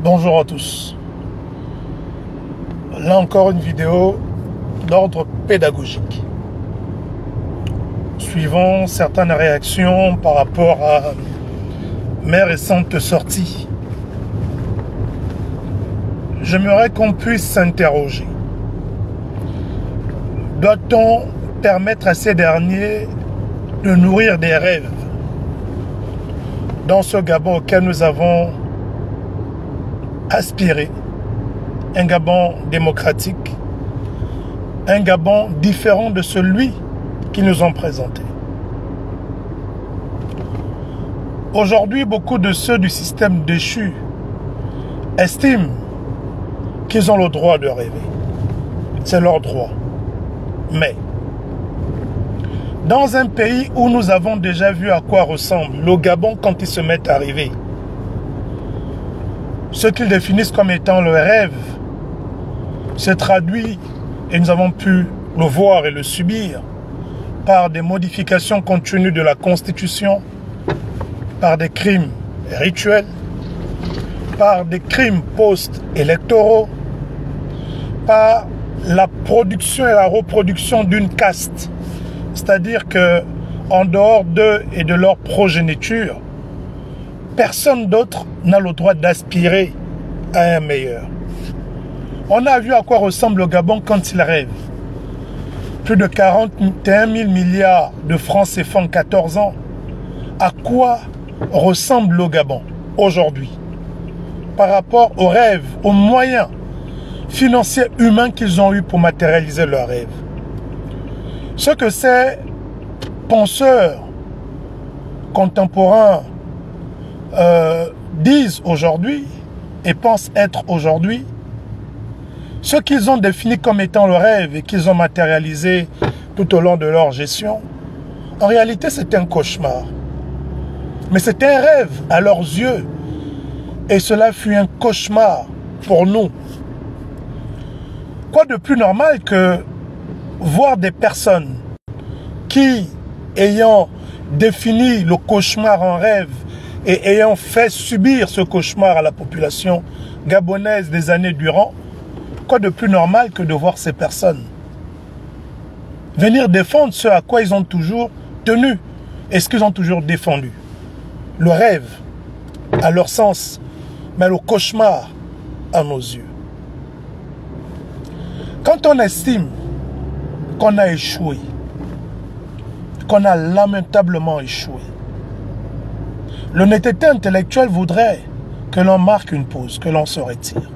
Bonjour à tous. Là encore une vidéo d'ordre pédagogique. Suivant certaines réactions par rapport à mes récentes sorties, j'aimerais qu'on puisse s'interroger. Doit-on permettre à ces derniers de nourrir des rêves dans ce Gabon auquel nous avons aspiré, un Gabon démocratique, un Gabon différent de celui qu'ils nous ont présenté. Aujourd'hui, beaucoup de ceux du système déchu estiment qu'ils ont le droit de rêver. C'est leur droit. Mais, dans un pays où nous avons déjà vu à quoi ressemble le Gabon quand ils se mettent à rêver, ce qu'ils définissent comme étant le rêve se traduit, et nous avons pu le voir et le subir, par des modifications continues de la Constitution, par des crimes rituels, par des crimes post-électoraux, par la production et la reproduction d'une caste. C'est-à-dire que, en dehors d'eux et de leur progéniture, personne d'autre n'a le droit d'aspirer à un meilleur. On a vu à quoi ressemble le Gabon quand il rêve. Plus de 41 000 milliards de francs CFA en 14 ans. À quoi ressemble le Gabon aujourd'hui par rapport aux rêves, aux moyens financiers humains qu'ils ont eu pour matérialiser leurs rêves. Ce que ces penseurs contemporains disent aujourd'hui et pensent être aujourd'hui, ce qu'ils ont défini comme étant le rêve et qu'ils ont matérialisé tout au long de leur gestion, en réalité c'est un cauchemar. Mais c'est un rêve à leurs yeux et cela fut un cauchemar pour nous. Quoi de plus normal que voir des personnes qui, ayant défini le cauchemar en rêve et ayant fait subir ce cauchemar à la population gabonaise des années durant, quoi de plus normal que de voir ces personnes venir défendre ce à quoi ils ont toujours tenu et ce qu'ils ont toujours défendu. Le rêve, à leur sens, mais le cauchemar à nos yeux. Quand on estime qu'on a échoué, qu'on a lamentablement échoué, l'honnêteté intellectuelle voudrait que l'on marque une pause, que l'on se retire.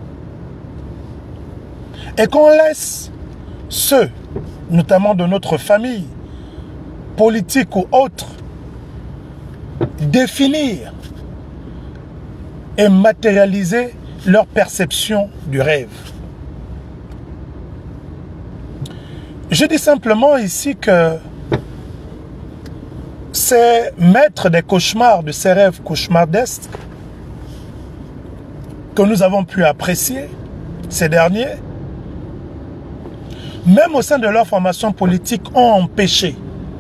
Et qu'on laisse ceux, notamment de notre famille, politique ou autres, définir et matérialiser leur perception du rêve. Je dis simplement ici que ces maîtres des cauchemars, de ces rêves cauchemardesques que nous avons pu apprécier, ces derniers, même au sein de leur formation politique, ont empêché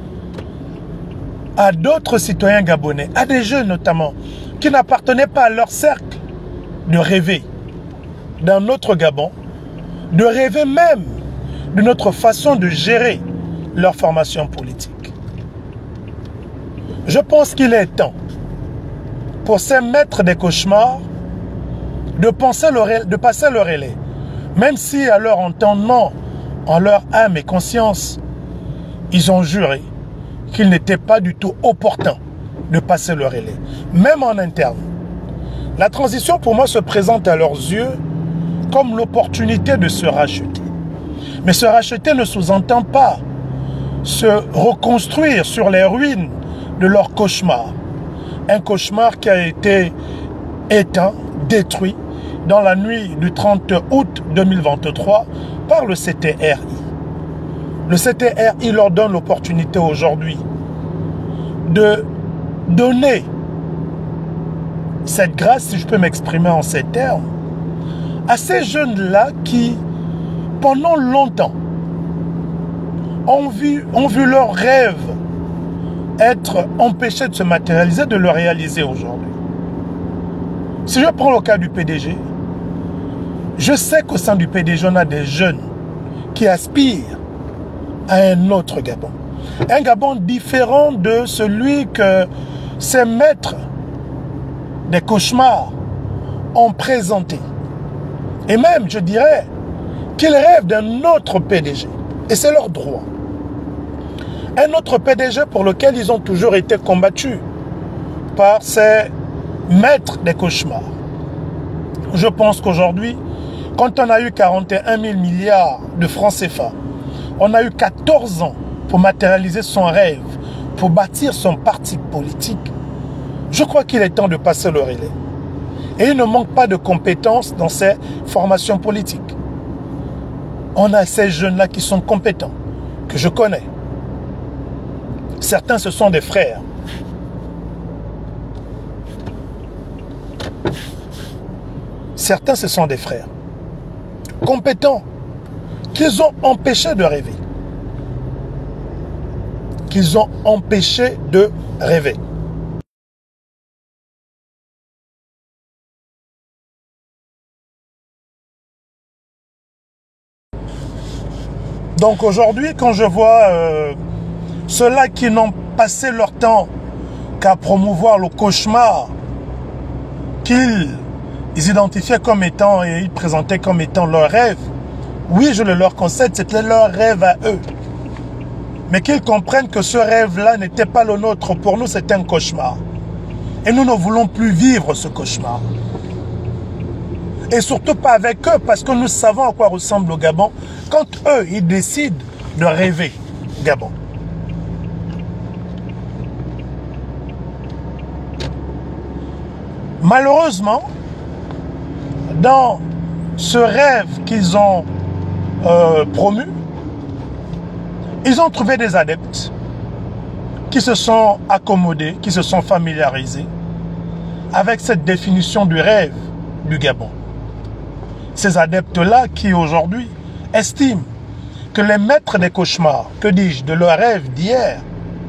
à d'autres citoyens gabonais, à des jeunes notamment, qui n'appartenaient pas à leur cercle, de rêver d'un autre Gabon, de rêver même de notre façon de gérer leur formation politique. Je pense qu'il est temps pour ces maîtres des cauchemars de passer le relais, même si à leur entendement, en leur âme et conscience, ils ont juré qu'il n'était pas du tout opportun de passer le relais, même en interne. La transition pour moi se présente à leurs yeux comme l'opportunité de se racheter. Mais se racheter ne sous-entend pas se reconstruire sur les ruines de leur cauchemar. Un cauchemar qui a été éteint, détruit dans la nuit du 30 août 2023 par le CTRI. Le CTRI leur donne l'opportunité aujourd'hui de donner cette grâce, si je peux m'exprimer en ces termes, à ces jeunes-là qui, pendant longtemps, ont vu leurs rêves être empêchés de se matérialiser, de le réaliser aujourd'hui. Si je prends le cas du PDG, je sais qu'au sein du PDG, on a des jeunes qui aspirent à un autre Gabon. Un Gabon différent de celui que ces maîtres des cauchemars ont présenté. Et même, je dirais, qu'ils rêvent d'un autre PDG. Et c'est leur droit. Un autre PDG pour lequel ils ont toujours été combattus par ces maîtres des cauchemars. Je pense qu'aujourd'hui, quand on a eu 41 000 milliards de francs CFA, on a eu 14 ans pour matérialiser son rêve, pour bâtir son parti politique. Je crois qu'il est temps de passer le relais. Et il ne manque pas de compétences dans ces formations politiques. On a ces jeunes-là qui sont compétents, que je connais. Certains, ce sont des frères. Certains, ce sont des frères. Compétents, qu'ils ont empêché de rêver. Qu'ils ont empêché de rêver. Donc aujourd'hui, quand je vois ceux-là qui n'ont passé leur temps qu'à promouvoir le cauchemar qu'ils identifiaient comme étant et ils présentaient comme étant leur rêve, oui, je le leur concède, c'était leur rêve à eux. Mais qu'ils comprennent que ce rêve-là n'était pas le nôtre. Pour nous, c'était un cauchemar. Et nous ne voulons plus vivre ce cauchemar. Et surtout pas avec eux, parce que nous savons à quoi ressemble le Gabon quand eux, ils décident de rêver Gabon. Malheureusement, dans ce rêve qu'ils ont promu, ils ont trouvé des adeptes qui se sont accommodés, qui se sont familiarisés avec cette définition du rêve du Gabon. Ces adeptes-là qui aujourd'hui estiment que les maîtres des cauchemars, que dis-je, de leurs rêves d'hier,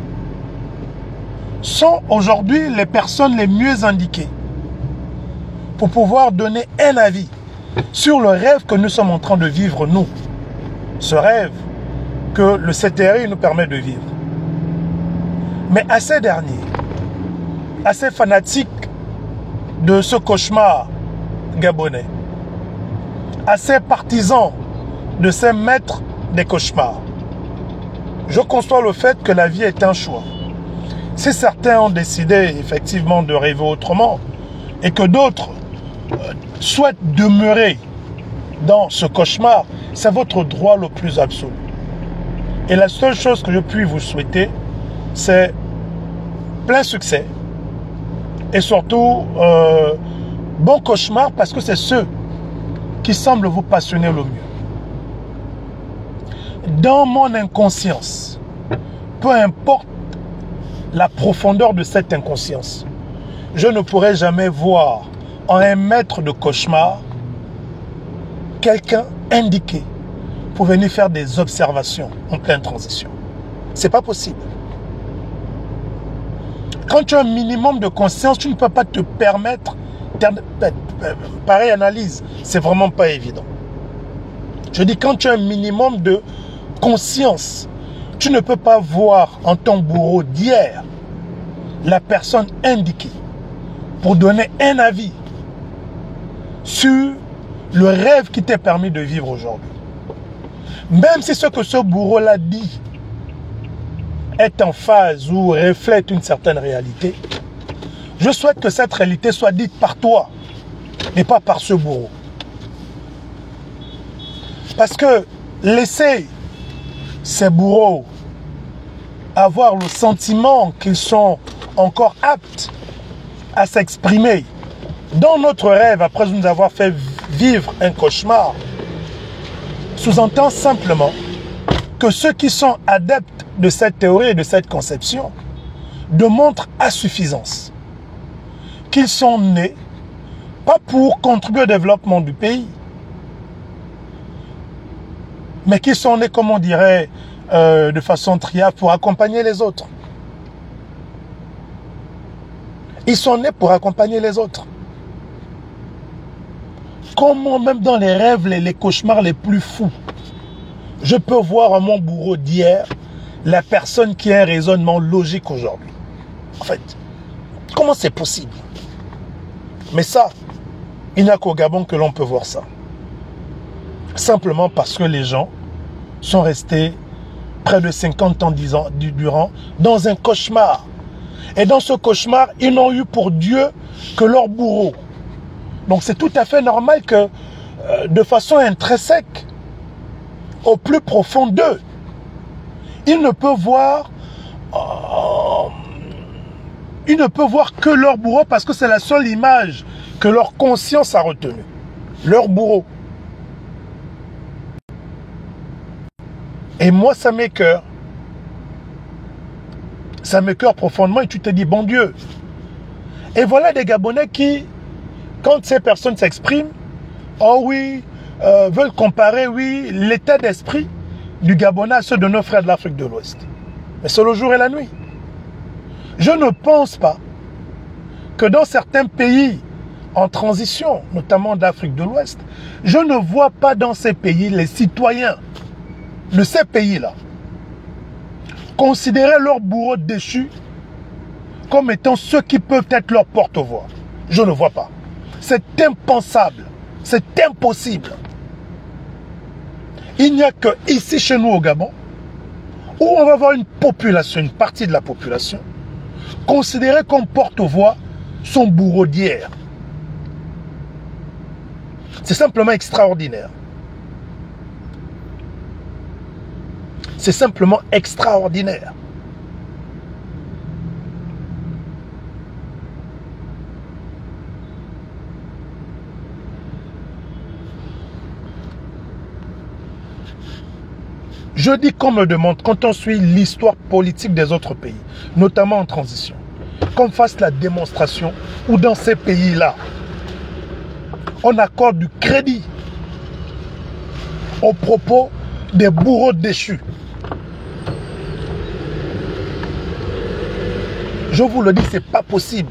sont aujourd'hui les personnes les mieux indiquées pour pouvoir donner un avis sur le rêve que nous sommes en train de vivre, nous. Ce rêve que le CTRI nous permet de vivre. Mais à ces derniers, à ces fanatiques de ce cauchemar gabonais, à ces partisans de ces maîtres des cauchemars, je conçois le fait que la vie est un choix. Si certains ont décidé effectivement de rêver autrement et que d'autres souhaitent demeurer dans ce cauchemar, c'est votre droit le plus absolu. Et la seule chose que je puis vous souhaiter, c'est plein succès et surtout bon cauchemar, parce que c'est ceux qui semblent vous passionner le mieux. Dans mon inconscience, peu importe la profondeur de cette inconscience, je ne pourrai jamais voir en un maître de cauchemar quelqu'un indiqué pour venir faire des observations en pleine transition. C'est pas possible. Quand tu as un minimum de conscience, tu ne peux pas te permettre pareille analyse. C'est vraiment pas évident. Je dis, quand tu as un minimum de conscience, tu ne peux pas voir en ton bourreau d'hier la personne indiquée pour donner un avis sur le rêve qui t'est permis de vivre aujourd'hui. Même si ce que ce bourreau-là dit est en phase ou reflète une certaine réalité, je souhaite que cette réalité soit dite par toi et pas par ce bourreau. Parce que laisser ces bourreaux avoir le sentiment qu'ils sont encore aptes à s'exprimer dans notre rêve après nous avoir fait vivre un cauchemar, sous-entend simplement que ceux qui sont adeptes de cette théorie et de cette conception démontrent à suffisance qu'ils sont nés pas pour contribuer au développement du pays, mais qu'ils sont nés, comme on dirait, de façon triade pour accompagner les autres. Ils sont nés pour accompagner les autres. Comment même dans les rêves, les cauchemars les plus fous, je peux voir à mon bourreau d'hier la personne qui a un raisonnement logique aujourd'hui. En fait, comment c'est possible? Mais ça, il n'y a qu'au Gabon que l'on peut voir ça. Simplement parce que les gens sont restés près de 50 ans durant dans un cauchemar. Et dans ce cauchemar, ils n'ont eu pour Dieu que leur bourreau. Donc c'est tout à fait normal que, de façon intrinsèque, au plus profond d'eux, ils ne peuvent voir que leur bourreau parce que c'est la seule image que leur conscience a retenue. Leur bourreau. Et moi, ça m'écoeure. Ça m'écoeure profondément et tu te dis, bon Dieu. Et voilà des Gabonais qui, quand ces personnes s'expriment, oh oui, veulent comparer, oui, l'état d'esprit du Gabonais à ceux de nos frères de l'Afrique de l'Ouest. Mais c'est le jour et la nuit. Je ne pense pas que dans certains pays en transition, notamment d'Afrique de l'Ouest, je ne vois pas dans ces pays les citoyens de ces pays-là considérer leurs bourreaux déchus comme étant ceux qui peuvent être leur porte-voix. Je ne vois pas. C'est impensable. C'est impossible. Il n'y a que ici, chez nous au Gabon, où on va voir une population, une partie de la population, considérée comme porte-voix son bourreau d'hier. C'est simplement extraordinaire. C'est simplement extraordinaire. Je dis qu'on me demande, quand on suit l'histoire politique des autres pays, notamment en transition, qu'on fasse la démonstration où dans ces pays-là, on accorde du crédit aux propos des bourreaux déchus. Je vous le dis, c'est pas possible.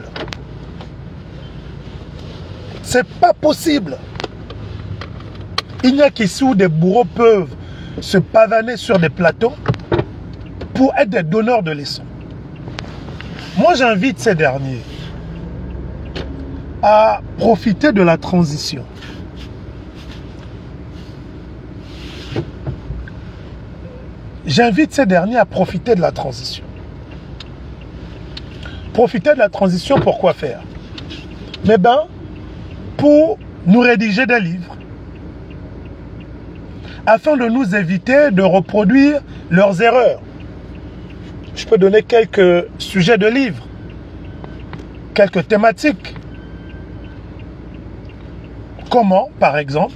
C'est pas possible. Il n'y a qu'ici où des bourreaux peuvent se pavaner sur des plateaux pour être des donneurs de leçons. Moi, j'invite ces derniers à profiter de la transition. J'invite ces derniers à profiter de la transition. Profiter de la transition, pour quoi faire? Mais bien, pour nous rédiger des livres, afin de nous éviter de reproduire leurs erreurs. Je peux donner quelques sujets de livres, quelques thématiques. Comment, par exemple,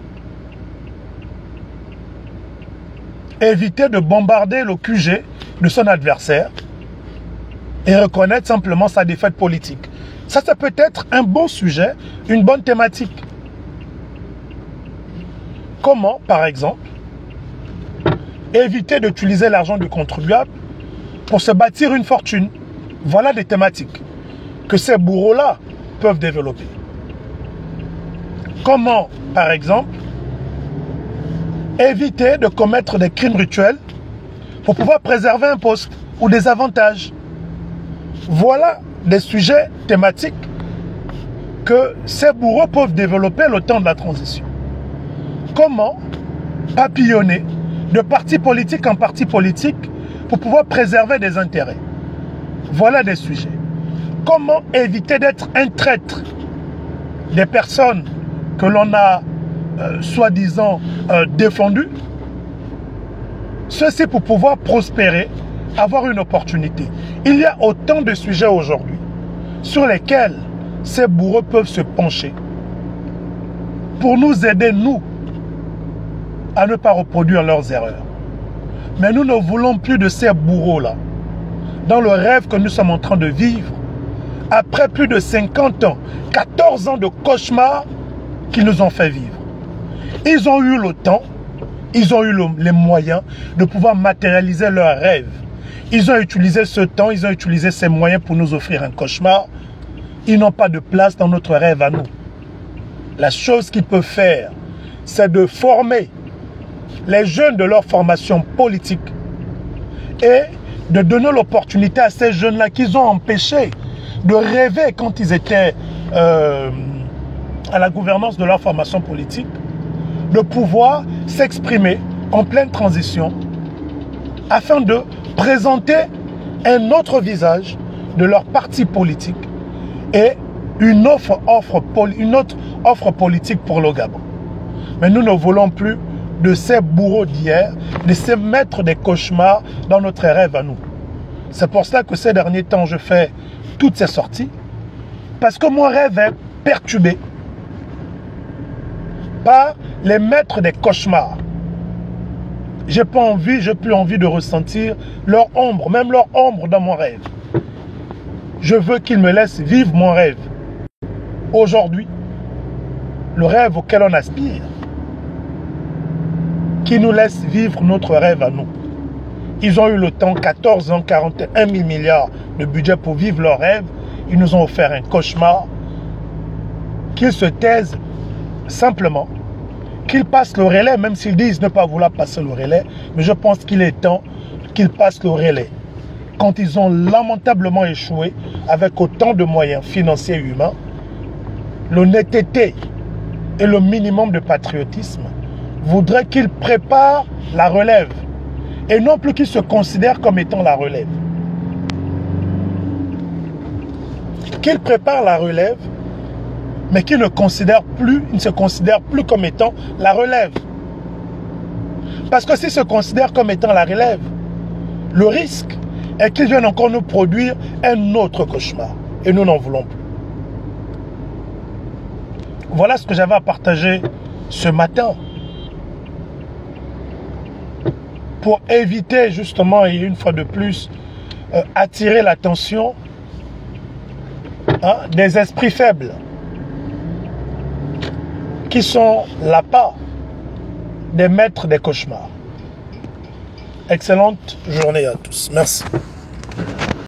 éviter de bombarder le QG de son adversaire et reconnaître simplement sa défaite politique. Ça peut être un bon sujet, une bonne thématique. Comment, par exemple, éviter d'utiliser l'argent du contribuable pour se bâtir une fortune? Voilà des thématiques que ces bourreaux-là peuvent développer. Comment, par exemple, éviter de commettre des crimes rituels pour pouvoir préserver un poste ou des avantages? Voilà des sujets thématiques que ces bourreaux peuvent développer le temps de la transition. Comment papillonner de parti politique en parti politique pour pouvoir préserver des intérêts? Voilà des sujets. Comment éviter d'être un traître des personnes que l'on a soi-disant défendues? Ceci pour pouvoir prospérer, avoir une opportunité. Il y a autant de sujets aujourd'hui sur lesquels ces bourreaux peuvent se pencher pour nous aider, nous, à ne pas reproduire leurs erreurs. Mais nous ne voulons plus de ces bourreaux-là. Dans le rêve que nous sommes en train de vivre, après plus de 50 ans, 14 ans de cauchemar qu'ils nous ont fait vivre. Ils ont eu le temps, ils ont eu les moyens de pouvoir matérialiser leurs rêves. Ils ont utilisé ce temps, ils ont utilisé ces moyens pour nous offrir un cauchemar. Ils n'ont pas de place dans notre rêve à nous. la chose qu'il peut faire, c'est de former les jeunes de leur formation politique et de donner l'opportunité à ces jeunes-là qu'ils ont empêché de rêver quand ils étaient à la gouvernance de leur formation politique, de pouvoir s'exprimer en pleine transition afin de présenter un autre visage de leur parti politique et une autre offre politique pour le Gabon. Mais nous ne voulons plus de ces bourreaux d'hier, de ces maîtres des cauchemars dans notre rêve à nous. C'est pour cela que ces derniers temps, je fais toutes ces sorties, parce que mon rêve est perturbé par les maîtres des cauchemars. J'ai plus envie de ressentir leur ombre, même leur ombre dans mon rêve. Je veux qu'ils me laissent vivre mon rêve. Aujourd'hui, le rêve auquel on aspire, qui nous laisse vivre notre rêve à nous. Ils ont eu le temps, 14 ans, 41 000 milliards de budget pour vivre leur rêve. Ils nous ont offert un cauchemar. Qu'ils se taisent simplement, qu'ils passent le relais, même s'ils disent ne pas vouloir passer le relais. Mais je pense qu'il est temps qu'ils passent le relais. Quand ils ont lamentablement échoué avec autant de moyens financiers et humains, l'honnêteté et le minimum de patriotisme voudrait qu'ils préparent la relève et non plus qu'ils se considèrent comme étant la relève. Qu'ils préparent la relève, mais qu'ils ne se considèrent plus comme étant la relève. Parce que s'ils se considèrent comme étant la relève, le risque est qu'ils viennent encore nous produire un autre cauchemar. Et nous n'en voulons plus. Voilà ce que j'avais à partager ce matin. Pour éviter justement, et une fois de plus, attirer l'attention des esprits faibles qui sont l'appât des maîtres des cauchemars. Excellente journée à tous. Merci.